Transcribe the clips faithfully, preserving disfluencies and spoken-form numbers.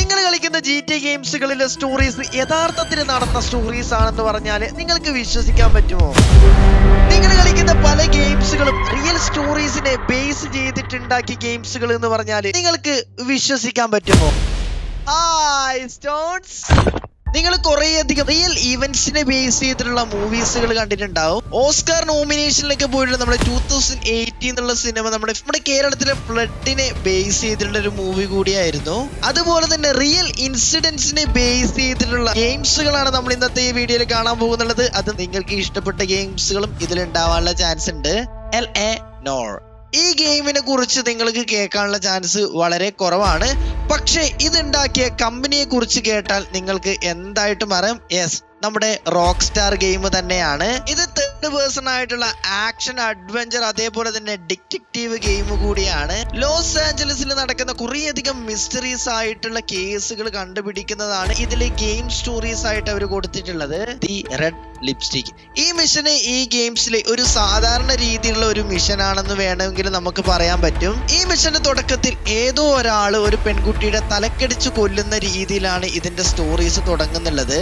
നിങ്ങൾ കളിക്കുന്ന G T ഗെയിംസുകളിലെ stories യഥാർത്ഥത്തിൽ നടന്ന സ്റ്റോറീസ് ആണെന്ന് പറഞ്ഞാൽ നിങ്ങൾക്ക് വിശ്വസിക്കാൻ പറ്റുമോ? നിങ്ങൾ കളിക്കുന്ന പല ഗെയിംസുകളും റിയൽ സ്റ്റോറീസിനെ ബേസ് ചെയ്തിട്ടുണ്ടാക്കിയ ഗെയിംസുകൾ എന്ന് പറഞ്ഞാൽ നിങ്ങൾക്ക് വിശ്വസിക്കാൻ പറ്റുമോ? ഹായ് സ്റ്റോൺസ്, നിങ്ങൾ കുറേയധികം റിയൽ ഇവന്റ്സിനെ ബേസ് ചെയ്തിട്ടുള്ള മൂവീസുകൾ കണ്ടിട്ടുണ്ടാവും. ഓസ്കാർ നോമിനേഷനിലൊക്കെ പോയിട്ടുള്ള നമ്മുടെ ടൂ തൗസൻഡ് എയ്റ്റീൻ എന്നുള്ള സിനിമ നമ്മുടെ നമ്മുടെ കേരളത്തിലെ ഫ്ലഡിനെ ബേസ് ചെയ്തിട്ടുള്ള ഒരു മൂവി കൂടിയായിരുന്നു. അതുപോലെ തന്നെ റിയൽ ഇൻസിഡൻസിനെ ബേസ് ചെയ്തിട്ടുള്ള ഗെയിംസുകളാണ് നമ്മൾ ഇന്നത്തെ ഈ വീഡിയോയിൽ കാണാൻ പോകുന്നുള്ളത്. അത് നിങ്ങൾക്ക് ഇഷ്ടപ്പെട്ട ഗെയിംസുകളും ഇതിലുണ്ടാവാനുള്ള ചാൻസ് ഉണ്ട്. എൽ എ നോർ ഈ ഗെയിമിനെ കുറിച്ച് നിങ്ങൾക്ക് കേൾക്കാനുള്ള ചാൻസ് വളരെ കുറവാണ്. പക്ഷെ ഇതുണ്ടാക്കിയ കമ്പനിയെ കുറിച്ച് കേട്ടാൽ നിങ്ങൾക്ക് എന്തായിട്ടും അറിയാം. യെസ്, നമ്മുടെ റോക്ക് സ്റ്റാർ ഗെയിം തന്നെയാണ് ഇത്. തേർഡ് പേഴ്സൺ ആയിട്ടുള്ള ആക്ഷൻ അഡ്വഞ്ചർ അതേപോലെ തന്നെ ഡിറ്റക്റ്റീവ് ഗെയിം കൂടിയാണ്. ലോസ് ആഞ്ചലസിൽ നടക്കുന്ന കുറേയധികം മിസ്റ്ററീസ് ആയിട്ടുള്ള കേസുകൾ കണ്ടുപിടിക്കുന്നതാണ് ഇതിലെ ഗെയിം സ്റ്റോറീസ് ആയിട്ട് അവർ കൊടുത്തിട്ടുള്ളത്. ദി റെഡ് ലിപ്സ്റ്റിക് ഈ മിഷന് ഈ ഗെയിംസിലെ ഒരു സാധാരണ രീതിയിലുള്ള ഒരു മിഷൻ ആണെന്ന് വേണമെങ്കിൽ നമുക്ക് പറയാൻ പറ്റും. ഈ മിഷന്റെ തുടക്കത്തിൽ ഏതോ ഒരാള് ഒരു പെൺകുട്ടിയുടെ തലക്കടിച്ച് കൊല്ലുന്ന രീതിയിലാണ് ഇതിന്റെ സ്റ്റോറീസ് തുടങ്ങുന്നുള്ളത്.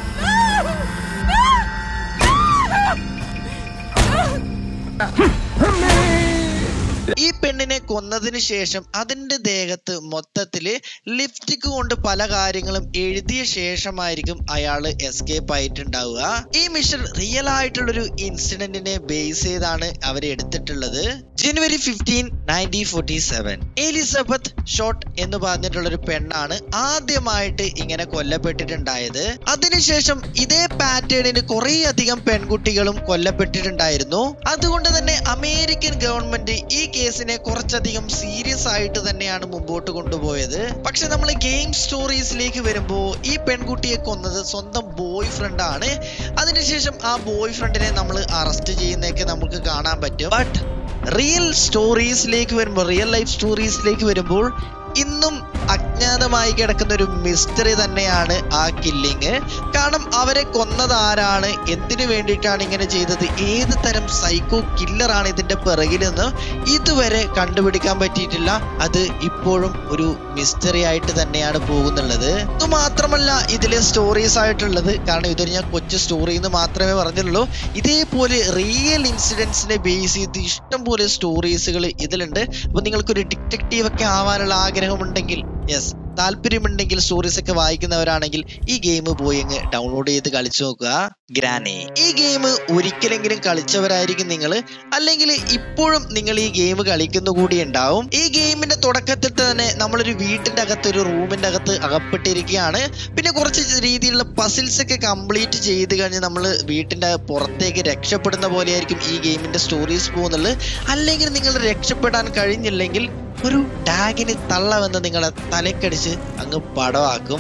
ഈ പെണ്ണിനെ കൊന്നതിന് ശേഷം അതിന്റെ ദേഹത്ത് മൊത്തത്തില് ലിപ്സ്റ്റിക് കൊണ്ട് പല കാര്യങ്ങളും എഴുതിയ ശേഷമായിരിക്കും അയാള് എസ്കേപ്പ് ആയിട്ടുണ്ടാവുക. ഈ മിഷൻ റിയൽ ആയിട്ടുള്ളൊരു ഇൻസിഡന്റിനെ ബേസ് ചെയ്താണ് അവർ എടുത്തിട്ടുള്ളത്. January fifteen nineteen forty seven Elizabeth Short എന്ന് പറഞ്ഞിട്ടുള്ളൊരു പെണ്ണാണ് ആദ്യമായിട്ട് ഇങ്ങനെ കൊല്ലപ്പെട്ടിട്ടുണ്ടായത്. അതിനുശേഷം ഇതേ പാറ്റേണിന് കുറെ അധികം പെൺകുട്ടികളും കൊല്ലപ്പെട്ടിട്ടുണ്ടായിരുന്നു. അതുകൊണ്ട് തന്നെ അമേരിക്കൻ ഗവൺമെന്റ് ഈ കേസിനെ കുറച്ചധികം സീരിയസ് ആയിട്ട് തന്നെയാണ് മുമ്പോട്ട് കൊണ്ടുപോയത്. പക്ഷെ നമ്മൾ ഗെയിം സ്റ്റോറീസിലേക്ക് വരുമ്പോ ഈ പെൺകുട്ടിയെ കൊന്നത് സ്വന്തം ബോയ് ഫ്രണ്ട് ആണ്. അതിനുശേഷം ആ ബോയ് ഫ്രണ്ടിനെ നമ്മൾ അറസ്റ്റ് ചെയ്യുന്നതൊക്കെ നമുക്ക് കാണാൻ പറ്റും. ബട്ട് റിയൽ സ്റ്റോറീസിലേക്ക് വരുമ്പോൾ റിയൽ ലൈഫ് സ്റ്റോറീസിലേക്ക് വരുമ്പോൾ ഇന്നും അജ്ഞാതമായി കിടക്കുന്ന ഒരു മിസ്റ്ററി തന്നെയാണ് ആ കില്ലിങ്. കാരണം അവരെ കൊന്നത് ആരാണ്, എന്തിനു വേണ്ടിയിട്ടാണ് ഇങ്ങനെ ചെയ്തത്, ഏത് തരം സൈക്കോ കില്ലറാണ് ഇതിന്റെ പിറകിലെന്ന് ഇതുവരെ കണ്ടുപിടിക്കാൻ പറ്റിയിട്ടില്ല. അത് ഇപ്പോഴും ഒരു മിസ്റ്ററി ആയിട്ട് തന്നെയാണ് പോകുന്നുള്ളത്. ഇത് മാത്രമല്ല ഇതിലെ സ്റ്റോറീസ് ആയിട്ടുള്ളത്, കാരണം ഇതൊരു ഞാൻ കൊച്ചു സ്റ്റോറി എന്ന് മാത്രമേ പറഞ്ഞുള്ളൂ. ഇതേപോലെ റിയൽ ഇൻസിഡൻസിനെ ബേസ് ചെയ്ത് ഇഷ്ടം പോലെ സ്റ്റോറീസുകൾ ഇതിലുണ്ട്. അപ്പൊ നിങ്ങൾക്കൊരു ഡിറ്റക്റ്റീവ് ഒക്കെ ആവാനുള്ള ആഗ്രഹമുണ്ടെങ്കിൽ, യെസ് താല്പര്യമുണ്ടെങ്കിൽ, സ്റ്റോറീസ് ഒക്കെ വായിക്കുന്നവരാണെങ്കിൽ ഈ ഗെയിം പോയി അങ്ങ് ഡൗൺലോഡ് ചെയ്ത് കളിച്ചു നോക്കുക. ഗ്രാനി ഈ ഗെയിം ഒരിക്കലെങ്കിലും കളിച്ചവരായിരിക്കും നിങ്ങൾ, അല്ലെങ്കിൽ ഇപ്പോഴും നിങ്ങൾ ഈ ഗെയിം കളിക്കുന്ന കൂടി ഉണ്ടാവും. ഈ ഗെയിമിന്റെ തുടക്കത്തിൽ തന്നെ നമ്മളൊരു വീട്ടിന്റെ അകത്ത് ഒരു റൂമിന്റെ അകത്ത് അകപ്പെട്ടിരിക്കുകയാണ്. പിന്നെ കുറച്ച് രീതിയിലുള്ള പസിൽസ് ഒക്കെ കംപ്ലീറ്റ് ചെയ്ത് കഴിഞ്ഞ് നമ്മൾ വീട്ടിന്റെ പുറത്തേക്ക് രക്ഷപ്പെടുന്ന പോലെയായിരിക്കും ഈ ഗെയിമിന്റെ സ്റ്റോറീസ് പോകുന്നുള്ളത്. അല്ലെങ്കിൽ നിങ്ങൾ രക്ഷപ്പെടാൻ കഴിഞ്ഞില്ലെങ്കിൽ ഒരു ഡാഗിന് തള്ളവെന്ന് നിങ്ങളെ തലക്കടിച്ച് അങ്ങ് പടവാക്കും.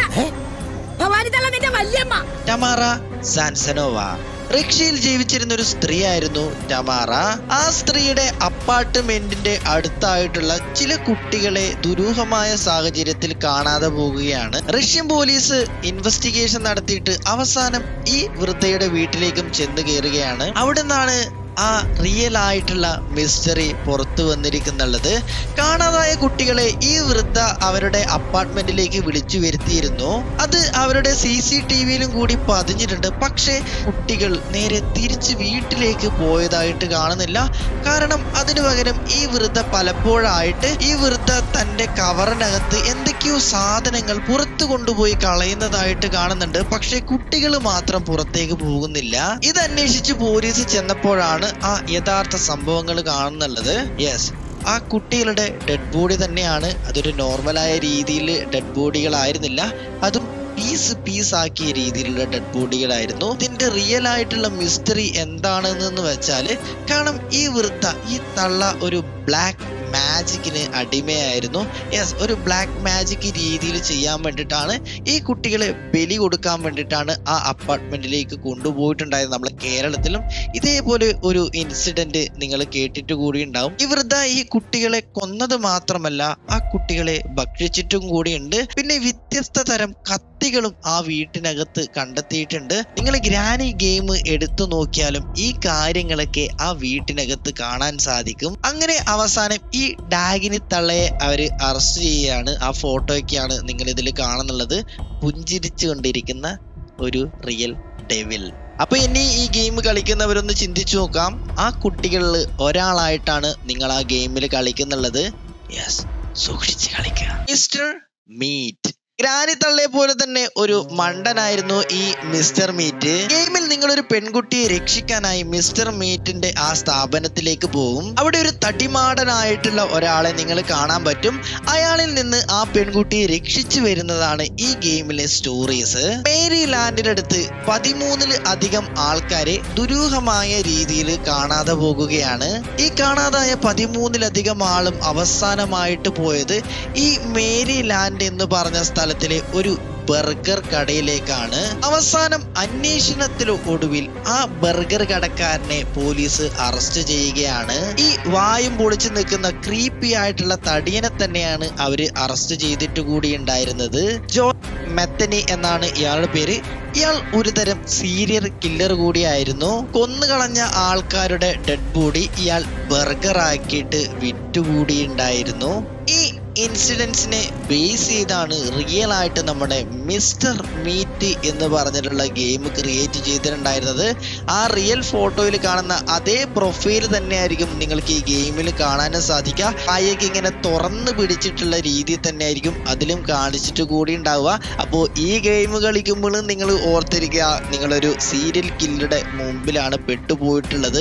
ടമാറ സാൻസനോവ റഷ്യയിൽ ജീവിച്ചിരുന്ന ഒരു സ്ത്രീ ആയിരുന്നു ടമാറ. ആ സ്ത്രീയുടെ അപ്പാർട്ട്മെന്റിന്റെ അടുത്തായിട്ടുള്ള ചില കുട്ടികളെ ദുരൂഹമായ സാഹചര്യത്തിൽ കാണാതെ പോകുകയാണ്. റഷ്യൻ പോലീസ് ഇൻവെസ്റ്റിഗേഷൻ നടത്തിയിട്ട് അവസാനം ഈ വൃദ്ധയുടെ വീട്ടിലേക്കും ചെന്ന് കയറുകയാണ്. അവിടെ നിന്നാണ് ആ റിയൽ ആയിട്ടുള്ള മിസ്റ്ററി പുറത്തു വന്നിരിക്കുന്നുള്ളത്. കാണാതായ കുട്ടികളെ ഈ വൃദ്ധ അവരുടെ അപ്പാർട്ട്മെന്റിലേക്ക് വിളിച്ചു വരുത്തിയിരുന്നു. അത് അവരുടെ സി സി ടി വിയിലും കൂടി പതിഞ്ഞിട്ടുണ്ട്. പക്ഷേ കുട്ടികൾ നേരെ തിരിച്ച് വീട്ടിലേക്ക് പോയതായിട്ട് കാണുന്നില്ല. കാരണം അതിനു പകരം ഈ വൃദ്ധ പലപ്പോഴായിട്ട് ഈ വൃദ്ധ തന്റെ കവറിനകത്ത് എന്തൊക്കെയോ സാധനങ്ങൾ പുറത്തു കൊണ്ടുപോയി കളയുന്നതായിട്ട് കാണുന്നുണ്ട്. പക്ഷെ കുട്ടികൾ മാത്രം പുറത്തേക്ക് പോകുന്നില്ല. ഇത് അന്വേഷിച്ച് പോലീസ് ചെന്നപ്പോഴാണ് ആ യഥാർത്ഥ സംഭവങ്ങൾ കാണുന്നുള്ളത്. യെസ്, ആ കുട്ടികളുടെ ഡെഡ് ബോഡി തന്നെയാണ്. അതൊരു നോർമലായ രീതിയിൽ ഡെഡ് ബോഡികളായിരുന്നില്ല, അതും പീസ് പീസ് ആക്കിയ രീതിയിലുള്ള ഡെഡ് ബോഡികളായിരുന്നു. ഇതിന്റെ റിയൽ ആയിട്ടുള്ള മിസ്റ്ററി എന്താണെന്ന് വെച്ചാല്, കാരണം ഈ വൃദ്ധ ഈ തള്ള ഒരു ബ്ലാക്ക് മാജിക്കിന് അടിമയായിരുന്നു. യെസ്, ഒരു ബ്ലാക്ക് മാജിക് രീതിയിൽ ചെയ്യാൻ വേണ്ടിയിട്ടാണ് ഈ കുട്ടികളെ ബലി കൊടുക്കാൻ വേണ്ടിയിട്ടാണ് ആ അപ്പാർട്ട്മെന്റിലേക്ക് കൊണ്ടുപോയിട്ടുണ്ടായത്. നമ്മളെ കേരളത്തിലും ഇതേപോലെ ഒരു ഇൻസിഡന്റ് നിങ്ങൾ കേട്ടിട്ട് കൂടി ഉണ്ടാവും. ഈ വൃദ്ധ ഈ കുട്ടികളെ കൊന്നത് മാത്രമല്ല ആ കുട്ടികളെ ഭക്ഷിച്ചിട്ടും കൂടിയുണ്ട്. പിന്നെ വ്യത്യസ്ത തരം കത്തി പ്രതികളും ആ വീട്ടിനകത്ത് കണ്ടെത്തിയിട്ടുണ്ട്. നിങ്ങൾ ഗ്രാനി ഗെയിം എടുത്തു നോക്കിയാലും ഈ കാര്യങ്ങളൊക്കെ ആ വീട്ടിനകത്ത് കാണാൻ സാധിക്കും. അങ്ങനെ അവസാനം ഈ ഡാഗിനി തള്ളയെ അവര് അറസ്റ്റ് ചെയ്യുകയാണ്. ആ ഫോട്ടോയൊക്കെയാണ് നിങ്ങൾ ഇതിൽ കാണുന്നുള്ളത്. പുഞ്ചിരിച്ചു കൊണ്ടിരിക്കുന്ന ഒരു റിയൽ ഡെവിൽ. അപ്പൊ ഇനി ഈ ഗെയിം കളിക്കുന്നവരൊന്ന് ചിന്തിച്ചു നോക്കാം. ആ കുട്ടികളിൽ ഒരാളായിട്ടാണ് നിങ്ങൾ ആ ഗെയിമിൽ കളിക്കുന്നുള്ളത്. യെസ്, സൂക്ഷിച്ച് കളിക്കുക. Mister meet. ഗ്രാനി തള്ളയെ പോലെ തന്നെ ഒരു മണ്ടനായിരുന്നു ഈ മിസ്റ്റർ മീറ്റ്. ഗെയിമിൽ നിങ്ങൾ ഒരു പെൺകുട്ടിയെ രക്ഷിക്കാനായി മിസ്റ്റർ മീറ്റിന്റെ ആ സ്ഥാപനത്തിലേക്ക് പോകും. അവിടെ ഒരു തടിമാടനായിട്ടുള്ള ഒരാളെ നിങ്ങൾ കാണാൻ പറ്റും. അയാളിൽ നിന്ന് ആ പെൺകുട്ടിയെ രക്ഷിച്ചു വരുന്നതാണ് ഈ ഗെയിമിലെ സ്റ്റോറീസ്. മേരി ലാൻഡിന്റെ അടുത്ത് പതിമൂന്നില് അധികം ആൾക്കാരെ ദുരൂഹമായ രീതിയിൽ കാണാതെ പോകുകയാണ്. ഈ കാണാതായ പതിമൂന്നിലധികം ആളും അവസാനമായിട്ട് പോയത് ഈ മേരി ലാൻഡ് എന്ന് പറഞ്ഞ സ്ഥലത്തിലെ ഒരു ബർഗർ കടയിലേക്കാണ്. അവസാനം അന്വേഷണത്തിലു ഒടുവിൽ ആ ബർഗർ കടക്കാരനെ പോലീസ് അറസ്റ്റ് ചെയ്യുകയാണ്. ഈ വായും പൊളിച്ചു നിൽക്കുന്ന ക്രീപ്പി ആയിട്ടുള്ള തടിയനെ തന്നെയാണ് അവര് അറസ്റ്റ് ചെയ്തിട്ട് കൂടി ഉണ്ടായിരുന്നത്. ജോൺ മെത്തനി എന്നാണ് ഇയാളുടെ പേര്. ഇയാൾ ഒരു തരം സീരിയൽ കില്ലർ കൂടിയായിരുന്നു. കൊന്നുകളഞ്ഞ ആൾക്കാരുടെ ഡെഡ് ബോഡി ഇയാൾ ബർഗർ ആക്കിയിട്ട് വിറ്റുകൂടിയുണ്ടായിരുന്നു. ഈ ഇൻസിഡൻസിനെ ബേസ് ചെയ്താണ് റിയൽ ആയിട്ട് നമ്മുടെ മിസ്റ്റർ മീറ്റ് എന്ന് പറഞ്ഞിട്ടുള്ള ഗെയിം ക്രിയേറ്റ് ചെയ്തിട്ടുണ്ടായിരുന്നത്. ആ റിയൽ ഫോട്ടോയിൽ കാണുന്ന അതേ പ്രൊഫൈൽ തന്നെയായിരിക്കും നിങ്ങൾക്ക് ഈ ഗെയിമിൽ കാണാനും സാധിക്കുക. അയക്ക് ഇങ്ങനെ തുറന്നു പിടിച്ചിട്ടുള്ള രീതി തന്നെയായിരിക്കും അതിലും കാണിച്ചിട്ട് കൂടി ഉണ്ടാവുക. അപ്പോൾ ഈ ഗെയിം കളിക്കുമ്പോൾ നിങ്ങൾ ഓർത്തിരിക്കുക, നിങ്ങളൊരു സീരിയൽ കില്ലറുടെ മുമ്പിലാണ് പെട്ടുപോയിട്ടുള്ളത്.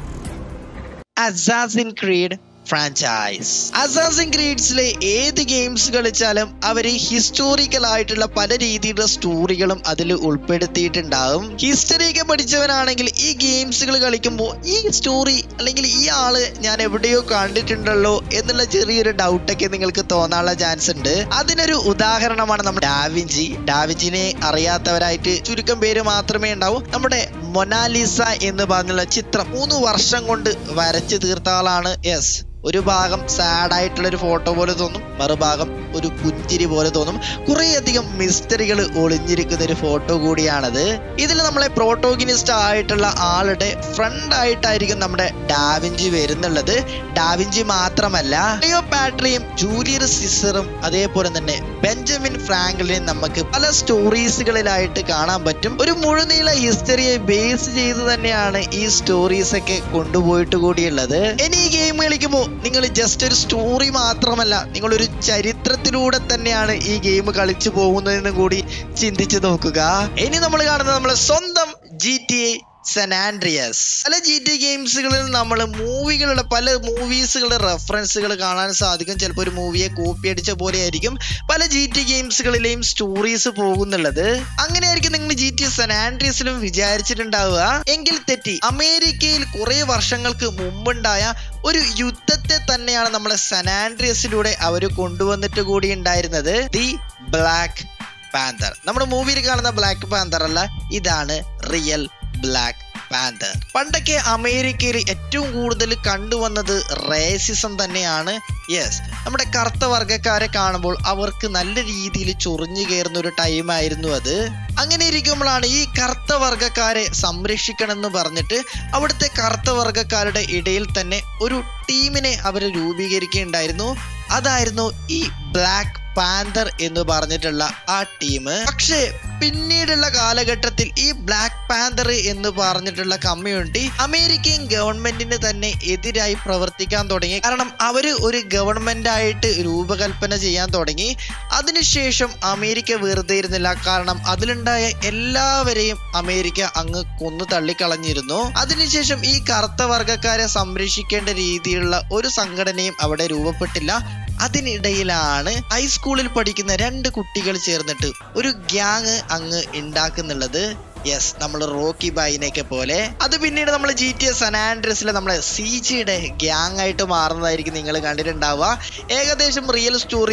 Assassin creed franchise. അസാസിൻ ക്രീഡ്സിലെ ഏത് ഗെയിംസ് കളിച്ചാലും അവര് ഹിസ്റ്റോറിക്കൽ ആയിട്ടുള്ള പല രീതിയിലുള്ള സ്റ്റോറികളും അതിൽ ഉൾപ്പെടുത്തിയിട്ടുണ്ടാവും. ഹിസ്റ്ററിയൊക്കെ പഠിച്ചവനാണെങ്കിൽ ഈ ഗെയിംസുകൾ കളിക്കുമ്പോൾ ഈ സ്റ്റോറി അല്ലെങ്കിൽ ഈ ആള് ഞാൻ എവിടെയോ കണ്ടിട്ടുണ്ടല്ലോ എന്നുള്ള ചെറിയൊരു ഡൗട്ടൊക്കെ നിങ്ങൾക്ക് തോന്നാനുള്ള ചാൻസ് ഉണ്ട്. അതിനൊരു ഉദാഹരണമാണ് നമ്മുടെ ഡാവിഞ്ചി. ഡാവിഞ്ചിനെ അറിയാത്തവരായിട്ട് ചുരുക്കം പേര് മാത്രമേ ഉണ്ടാവൂ. നമ്മുടെ മൊനാലിസ എന്ന് പറഞ്ഞുള്ള ചിത്രം മൂന്ന് വർഷം കൊണ്ട് വരച്ചു തീർത്ത ആളാണ്. യെസ്, ഒരു ഭാഗം സാഡ് ആയിട്ടുള്ള ഒരു ഫോട്ടോ പോലെ തോന്നും, മറുഭാഗം ഒരു പുഞ്ചിരി പോലെ തോന്നും. കുറേയധികം മിസ്റ്ററികൾ ഒളിഞ്ഞിരിക്കുന്ന ഒരു ഫോട്ടോ കൂടിയാണത്. ഇതിൽ നമ്മളെ പ്രോട്ടോഗനിസ്റ്റ് ആയിട്ടുള്ള ആളുടെ ഫ്രണ്ട് ആയിട്ടായിരിക്കും നമ്മുടെ ഡാവിഞ്ചി വരുന്നുള്ളത്. ഡാവിഞ്ചി മാത്രമല്ല, ക്ലിയോപാട്രയും ജൂലിയസ് സീസറും അതേപോലെ തന്നെ ബെഞ്ചമിൻ ഫ്രാങ്ക്ലിനും നമുക്ക് പല സ്റ്റോറീസുകളിലായിട്ട് കാണാൻ പറ്റും. ഒരു മുഴുനീള ഹിസ്റ്ററിയെ ബേസ് ചെയ്ത് തന്നെയാണ് ഈ സ്റ്റോറീസ് ഒക്കെ കൊണ്ടുപോയിട്ട് കൂടിയുള്ളത്. ഇനി ഈ ഗെയിം കളിക്കുമ്പോൾ നിങ്ങൾ ജസ്റ്റ് ഒരു സ്റ്റോറി മാത്രമല്ല, നിങ്ങളൊരു ചരിത്രത്തിലൂടെ തന്നെയാണ് ഈ ഗെയിം കളിച്ചു പോകുന്നതെന്ന് കൂടി ചിന്തിച്ചു നോക്കുക. ഇനി നമ്മൾ കാണുന്നത് നമ്മുടെ സ്വന്തം G T A San Andreas. പല ജി ടി ഗെയിംസുകളിൽ നമ്മൾ മൂവികളുടെ പല മൂവീസുകളുടെ റെഫറൻസുകൾ കാണാൻ സാധിക്കും. ചിലപ്പോൾ ഒരു മൂവിയെ കോപ്പി അടിച്ച പോലെ ആയിരിക്കും പല ജി ടി ഗെയിംസുകളിലെയും സ്റ്റോറീസ് പോകുന്നുള്ളത്. അങ്ങനെയായിരിക്കും നിങ്ങൾ ജി ടി സാൻ ആൻഡ്രിയാസിലും വിചാരിച്ചിട്ടുണ്ടാവുക. എങ്കിൽ തെറ്റി. അമേരിക്കയിൽ കുറെ വർഷങ്ങൾക്ക് മുമ്പുണ്ടായ ഒരു യുദ്ധത്തെ തന്നെയാണ് നമ്മളെ സാൻ ആൻഡ്രിയാസിലൂടെ അവർ കൊണ്ടുവന്നിട്ട് കൂടി ഉണ്ടായിരുന്നത്. The black panther. നമ്മുടെ മൂവിയിൽ കാണുന്ന ബ്ലാക്ക് പാന്തർ അല്ല, ഇതാണ് റിയൽ ബ്ലാക്ക് പാന്തർ. പണ്ടൊക്കെ അമേരിക്കയിൽ ഏറ്റവും കൂടുതൽ കണ്ടുവന്നത് റേസിസം തന്നെയാണ്. യെസ്, നമ്മുടെ കറുത്ത വർഗ്ഗക്കാരെ കാണുമ്പോൾ അവർക്ക് നല്ല രീതിയിൽ ചൊറിഞ്ഞു കയറുന്ന ഒരു ടൈം ആയിരുന്നു അത്. അങ്ങനെ ഇരിക്കുമ്പോഴാണ് ഈ കറുത്ത വർഗ്ഗക്കാരെ സംരക്ഷിക്കണം എന്ന് പറഞ്ഞിട്ട് അവിടുത്തെ കറുത്ത വർഗ്ഗക്കാരുടെ ഇടയിൽ തന്നെ ഒരു ടീമിനെ അവർ രൂപീകരിക്കുകയുണ്ടായിരുന്നു. അതായിരുന്നു ഈ ബ്ലാക്ക് പാന്തർ എന്ന് പറഞ്ഞിട്ടുള്ള ആ ടീം. പക്ഷേ പിന്നീടുള്ള കാലഘട്ടത്തിൽ ഈ ബ്ലാക്ക് പാന്തർ എന്ന് പറഞ്ഞിട്ടുള്ള കമ്മ്യൂണിറ്റി അമേരിക്കൻ ഗവൺമെന്റിന് തന്നെ എതിരായി പ്രവർത്തിക്കാൻ തുടങ്ങി. കാരണം അവര് ഒരു ഗവൺമെന്റ് ആയിട്ട് രൂപകൽപ്പന ചെയ്യാൻ തുടങ്ങി. അതിനുശേഷം അമേരിക്ക വെറുതെ ഇരുന്നില്ല. കാരണം അതിലുണ്ടായ എല്ലാവരെയും അമേരിക്ക അങ്ങ് കൊന്നു തള്ളിക്കളഞ്ഞിരുന്നു. അതിനുശേഷം ഈ കറുത്ത വർഗ്ഗക്കാരെ സംരക്ഷിക്കേണ്ട രീതിയിലുള്ള ഒരു സംഘടനയും അവിടെ രൂപപ്പെട്ടില്ല. അതിനിടയിലാണ് ഹൈസ്കൂളിൽ പഠിക്കുന്ന രണ്ട് കുട്ടികൾ ചേർന്നിട്ട് ഒരു ഗ്യാങ് അങ്ങ് ഉണ്ടാക്കുന്നുള്ളത്. യെസ്, നമ്മൾ റോക്കി ബൈനെയൊക്കെ പോലെ. അത് പിന്നീട് നമ്മൾ ജി ടി എ സാൻ ആൻഡ്രിയാസിലെ നമ്മളെ സി ജിയുടെ ഗ്യാങ് ആയിട്ട് മാറുന്നതായിരിക്കും നിങ്ങൾ കണ്ടിട്ടുണ്ടാവുക. ഏകദേശം റിയൽ സ്റ്റോറിയും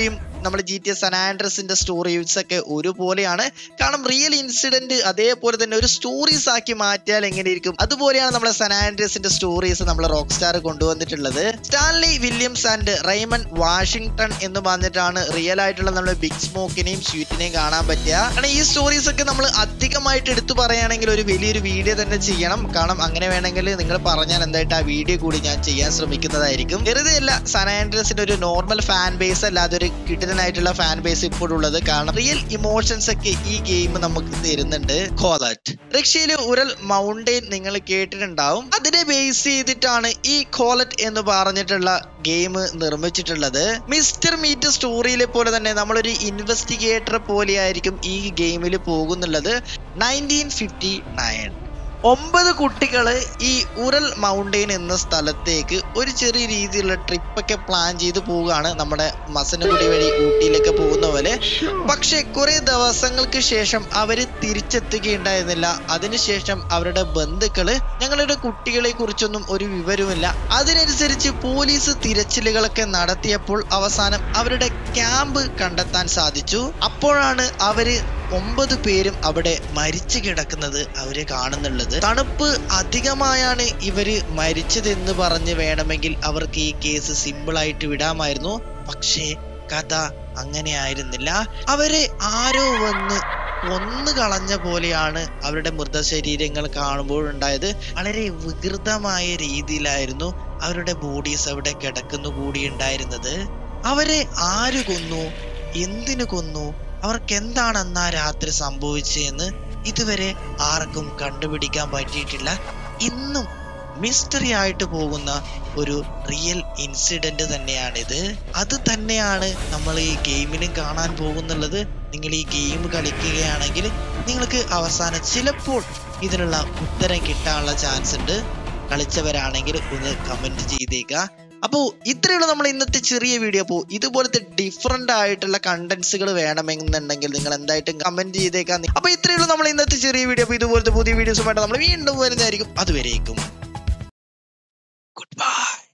നമ്മൾ ജി ടി എ സാൻ ആൻഡ്രിയസിന്റെ സ്റ്റോറീസ് ഒക്കെ ഒരുപോലെയാണ്. കാരണം റിയൽ ഇൻസിഡന്റ് അതേപോലെ തന്നെ ഒരു സ്റ്റോറീസ് ആക്കി മാറ്റിയാൽ എങ്ങനെയിരിക്കും, അതുപോലെയാണ് നമ്മളെ സാൻ ആൻഡ്രിയസിന്റെ സ്റ്റോറീസ് നമ്മൾ റോക്ക് സ്റ്റാർ കൊണ്ടുവന്നിട്ടുള്ളത്. Stanley Williams and Raymond Washington എന്ന് പറഞ്ഞിട്ടാണ് റിയൽ ആയിട്ടുള്ള നമ്മുടെ ബിഗ് സ്മോക്കിനെയും സ്വീറ്റിനെയും കാണാൻ പറ്റുക. കാരണം ഈ സ്റ്റോറീസ് ഒക്കെ നമ്മൾ അധികമായിട്ട് എടുത്തു പറയുകയാണെങ്കിൽ ഒരു വലിയൊരു വീഡിയോ തന്നെ ചെയ്യണം. കാരണം അങ്ങനെ വേണമെങ്കിൽ നിങ്ങൾ പറഞ്ഞാൽ എന്തായിട്ട് ആ വീഡിയോ കൂടി ഞാൻ ചെയ്യാൻ ശ്രമിക്കുന്നതായിരിക്കും. വെറുതെ അല്ല സാൻ ആൻഡ്രിയസിന്റെ ഒരു നോർമൽ ഫാൻ ബേസ് അല്ലാതെ ഒരു കിടിലനായിട്ടുള്ള ഫാൻ ബേസ് ഇപ്പോഴുള്ളത്. കാരണം റിയൽ ഇമോഷൻസ് ഒക്കെ ഈ ഗെയിം നമുക്ക് തരുന്നുണ്ട്. കോലറ്റ് റഷ്യയിലെ ഉരൽ മൗണ്ടെയിൻ നിങ്ങൾ കേട്ടിട്ടുണ്ടാവും. അതിനെ ബേസ് ചെയ്തിട്ടാണ് ഈ കോലറ്റ് എന്ന് പറഞ്ഞിട്ടുള്ള ഗെയിം നിർമ്മിച്ചിട്ടുള്ളത്. മിസ്റ്റർ മീറ്റ് സ്റ്റോറിയിലെ പോലെ തന്നെ നമ്മളൊരു ഇൻവെസ്റ്റിഗേറ്റർ പോലെയായിരിക്കും ഈ ഗെയിമിൽ പോകുന്നുള്ളത്. നയൻറ്റീൻ ഫിഫ്റ്റി നയൻ ഒമ്പത് കുട്ടികള് ഈ ഉരൽ മൗണ്ടെയിൻ എന്ന സ്ഥലത്തേക്ക് ഒരു ചെറിയ രീതിയിലുള്ള ട്രിപ്പൊക്കെ പ്ലാൻ ചെയ്ത് പോവുകയാണ്, നമ്മുടെ മസനഗുഡി വഴി ഊട്ടിയിലേക്ക് പോകുന്ന പോലെ. പക്ഷെ കുറെ ദിവസങ്ങൾക്ക് ശേഷം അവര് തിരിച്ചെത്തുകയുണ്ടായിരുന്നില്ല. അതിനുശേഷം അവരുടെ ബന്ധുക്കള് ഞങ്ങളുടെ കുട്ടികളെ കുറിച്ചൊന്നും ഒരു വിവരവുമില്ല. അതിനനുസരിച്ച് പോലീസ് തിരച്ചിലുകളൊക്കെ നടത്തിയപ്പോൾ അവസാനം അവരുടെ ക്യാമ്പ് കണ്ടെത്താൻ സാധിച്ചു. അപ്പോഴാണ് അവര് ഒമ്പത് പേരും അവിടെ മരിച്ചു കിടക്കുന്നത് അവര് കാണുന്നുള്ളത്. തണുപ്പ് അധികമായാണ് ഇവര് മരിച്ചതെന്ന് പറഞ്ഞ് വേണമെങ്കിൽ അവർക്ക് ഈ കേസ് സിമ്പിൾ ആയിട്ട് വിടാമായിരുന്നു. പക്ഷേ കഥ അങ്ങനെ ആയിരുന്നില്ല. അവരെ ആരോ വന്ന് കൊന്നു കളഞ്ഞ പോലെയാണ് അവരുടെ മൃതശരീരങ്ങൾ കാണുമ്പോഴുണ്ടായത്. വളരെ വികൃതമായ രീതിയിലായിരുന്നു അവരുടെ ബോഡീസ് അവിടെ കിടക്കുന്നു കൂടി ഉണ്ടായിരുന്നത്. അവരെ ആര് കൊന്നു, എന്തിനു കൊന്നു, അവർക്ക് എന്താണ് അന്നാ രാത്രി സംഭവിച്ചതെന്ന് ഇതുവരെ ആർക്കും കണ്ടുപിടിക്കാൻ പറ്റിയിട്ടില്ല. ഇന്നും മിസ്റ്ററി ആയിട്ട് പോകുന്ന ഒരു റിയൽ ഇൻസിഡന്റ് തന്നെയാണിത്. അത് തന്നെയാണ് നമ്മൾ ഈ ഗെയിമിലും കാണാൻ പോകുന്നുള്ളത്. നിങ്ങൾ ഈ ഗെയിം കളിക്കുകയാണെങ്കിൽ നിങ്ങൾക്ക് അവസാനം ചിലപ്പോൾ ഇതിനുള്ള ഉത്തരം കിട്ടാനുള്ള ചാൻസ് ഉണ്ട്. കളിച്ചവരാണെങ്കിൽ ഒന്ന് കമന്റ് ചെയ്തേക്കുക. അപ്പോൾ ഇത്രയുള്ള നമ്മൾ ഇന്നത്തെ ചെറിയ വീഡിയോ. അപ്പോൾ ഇതുപോലത്തെ ഡിഫറെന്റ് ആയിട്ടുള്ള കണ്ടന്റ്സുകൾ വേണമെന്നുണ്ടെങ്കിൽ നിങ്ങൾ എന്തായിട്ടും കമന്റ് ചെയ്തേക്കാം. അപ്പോൾ ഇത്രയുള്ള നമ്മൾ ഇന്നത്തെ ചെറിയ വീഡിയോ. അപ്പോൾ ഇതുപോലത്തെ പുതിയ വീഡിയോസുമായിട്ട് നമ്മൾ വീണ്ടും വരുന്നതായിരിക്കും. അതുവരേക്കും